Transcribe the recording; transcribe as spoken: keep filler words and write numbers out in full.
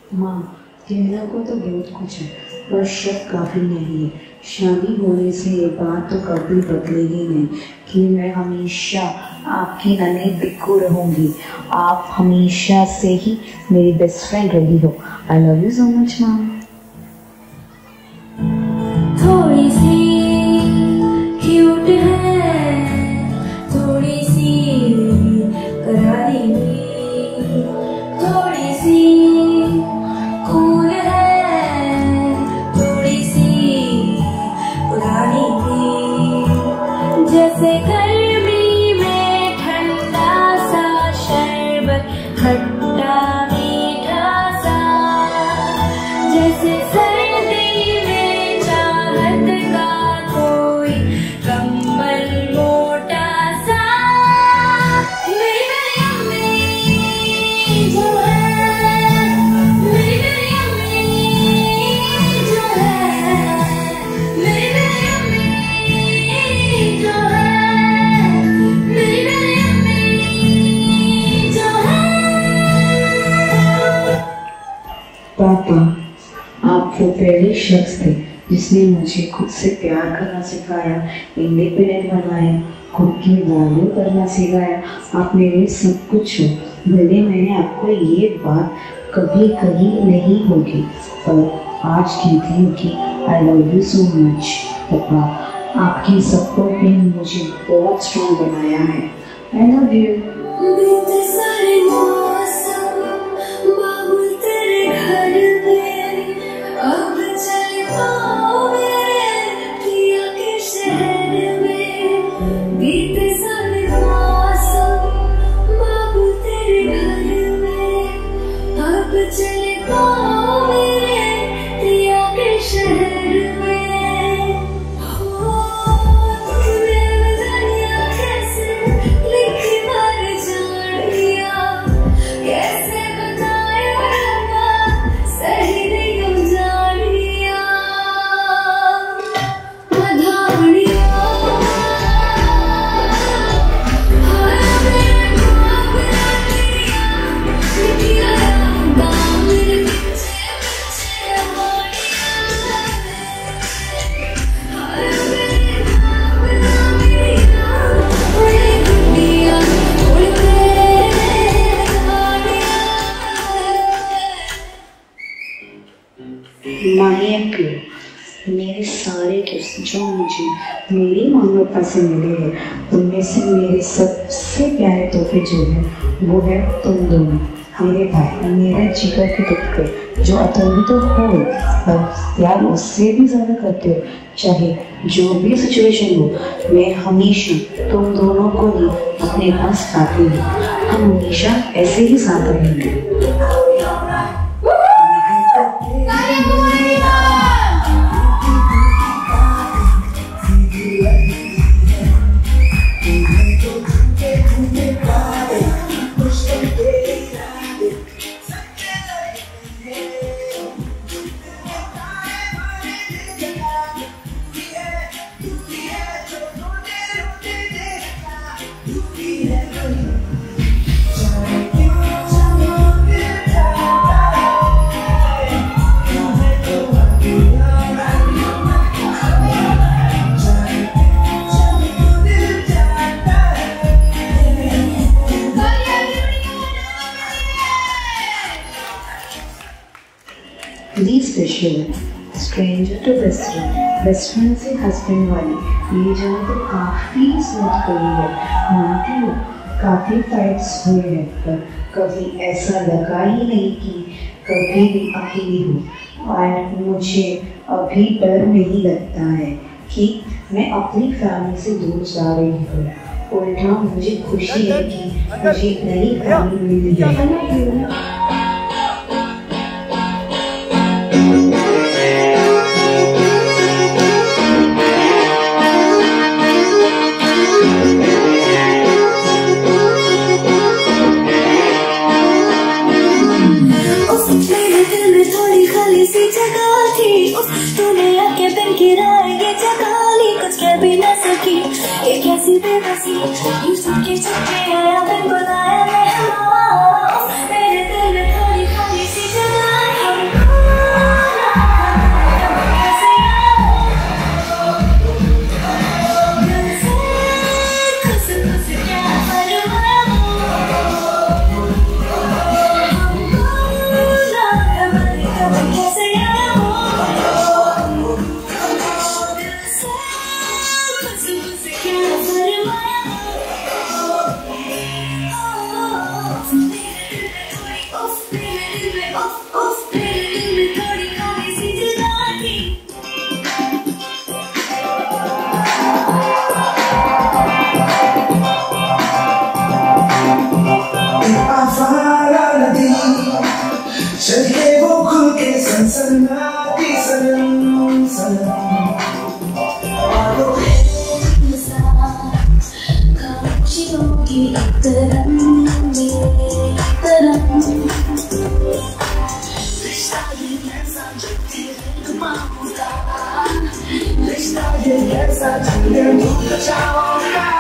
माँ, कहने को तो बहुत कुछ है पर शक काफ़ी नहीं है। शादी होने से ये बात तो कभी बदलेगी नहीं कि मैं हमेशा आपकी नन्ही बिक्कू रहूँगी। आप हमेशा से ही मेरी बेस्ट फ्रेंड रही हो। I love you so much माँ। थोड़ी सी क्यूट है, थोड़ी सी करारी, थोड़ी सी कूल है, थोड़ी सी पुरानी थी। जैसे गर्मी में ठंडा सा शरबत, खट्टा मीठा सा, जैसे सर्दी में चाहत का कोई कंबल मोटा सा। मेरी अम्मी जो है, मेरी अम्मी जो है, मेरी अम्मी जो है, मेरी अम्मी जो है। पापा, आप वो पहले शख्स थे जिसने मुझे खुद से प्यार करना सिखाया, इंडिपेंडेंट बनाया, खुद की वैल्यू करना सिखाया। आप मेरे सब कुछ हो। भले मैंने आपको ये बात कभी कही नहीं होगी पर आज कहती हूँ कि I love you so much पापा। आपकी सपोर्ट ने मुझे बहुत स्ट्रॉन्ग बनाया है। I love you. बीते सारे मौसम बाबुल तेरे घर में, अब चल पाओगे पिया के शहर में। बीते सारे मौसम बाबुल तेरे घर में, अब चल पाओगे पिया के शहर में। हो तुमने बदलिया कैसे लिखी बार जानिया, कैसे बताए रब्बा सही नहीं जानिया। बधानिया हाय मेरे ख्वाब रानिया, लिखिया रब्बा मेरे पीछे पीछे हानिया। हाय मेरे ख्वाब रानिया, उड़े गुड्डिया उड़ते हानिया। मानिए कि मेरे सारे गिफ्ट जो मुझे मेरी मम्मी पापा से मिले हैं उनमें से मेरे सबसे प्यारे तोहफे जो है वो है तुम दोनों, मेरे भाई, मेरे जिगर के टुकड़े जो अतरंगी तो हो पर प्यार उससे भी ज़्यादा करते हो। चाहे जो भी सिचुएशन हो मैं हमेशा तुम दोनों को ही अपने पास पाती हूँ। हम हमेशा ऐसे ही साथ रहेंगे। These special stranger to best friend, best friend से हस्बैंड वाली ये जगह तो काफी स्मूथ गई है। मानती हूँ काफी फाइट्स हुए हैं पर कभी ऐसा लगा ही नहीं कि कभी भी अकेली हूँ। और मुझे अभी डर नहीं लगता है कि मैं अपनी फैमिली से दूर जा रही हूँ। उल्टा मुझे खुशी है कि मुझे एक नई फैमिली मिली है। सी जगह थी उस तूने आके बिन किराए ये जगह ली, कुछ कह भी न सकी ये कैसी बेबसी। यूं सुन के चुपके आया बिन बताया मेहमान, मेरे दिल में थोड़ी खाली सी जगह तरंग में तरंग रिश्ता ये कैसा जगती है मामूला रिश्ता ये कैसा जगती है